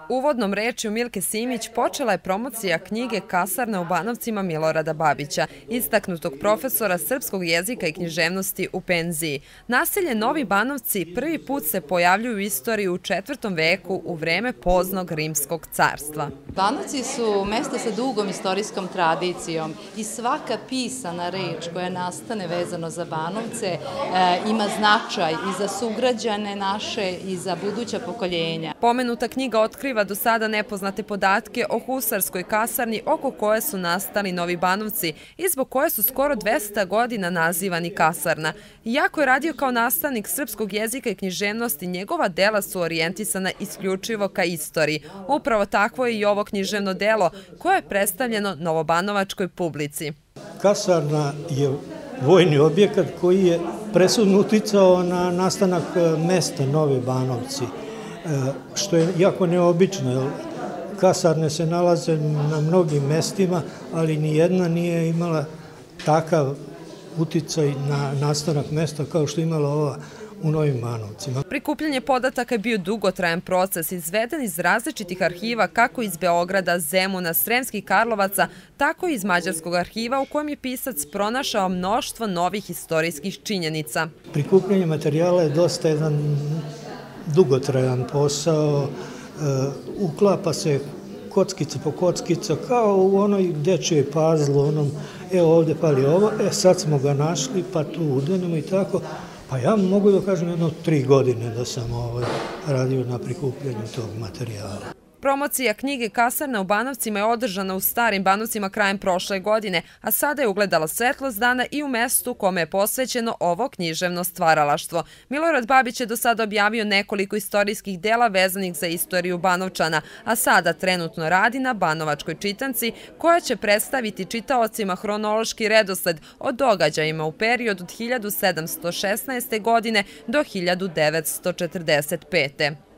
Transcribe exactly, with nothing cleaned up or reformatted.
Uvodnom rečju Milke Simić počela je promocija knjige Kasarna u Banovcima Milorada Babića, istaknutog profesora srpskog jezika i književnosti u penziji. Naselje Novi Banovci prvi put se pojavljuju u istoriji u četvrtom veku u vreme poznog rimskog carstva. Banovci su mesta sa dugom istorijskom tradicijom i svaka pisana reč koja nastane vezano za Banovce ima značaj i za sugrađane naše i za buduća pokoljenja. Pomenuta knjiga otkriva do sada nepoznate podatke o husarskoj kasarni oko koje su nastali Novi Banovci i zbog koje su skoro dvesta godina nazivani kasarna. Iako je radio kao nastavnik srpskog jezika i književnosti, njegova dela su orijentisana isključivo ka istoriji. Upravo takvo je i ovo književno delo koje je predstavljeno novobanovačkoj publici. Kasarna je vojni objekat koji je presudno uticao na nastanak mesta Novi Banovci, što je jako neobično. Kasarne se nalaze na mnogim mestima, ali nijedna nije imala takav uticaj na nastanak mesta kao što je imala ova u Novim Banovcima. Prikupljanje podataka je bio dugotrajan proces, izveden iz različitih arhiva kako iz Beograda, Zemuna, Sremskih Karlovaca, tako i iz Mađarskog arhiva u kojem je pisac pronašao mnoštvo novih istorijskih činjenica. Prikupljanje materijala je dosta jedan dugotrajan posao, uklapa se kockica po kockica, kao u onoj dečjoj puzzle, onom, evo ovdje pali ovo, e sad smo ga našli, pa tu udenemo i tako. Pa ja mogu da kažem jedno tri godine da sam radio na prikupljanju tog materijala. Promocija knjige Kasarna u Banovcima je održana u Starim Banovcima krajem prošle godine, a sada je ugledala svetlost dana i u mestu kome je posvećeno ovo književno stvaralaštvo. Milorad Babić je do sada objavio nekoliko istorijskih dela vezanih za istoriju Banovčana, a sada trenutno radi na Banovačkoj čitanci koja će predstaviti čitaocima hronološki redosled o događajima u periodu od hiljadu sedamsto šesnaeste. godine do hiljadu devetsto četrdeset pete.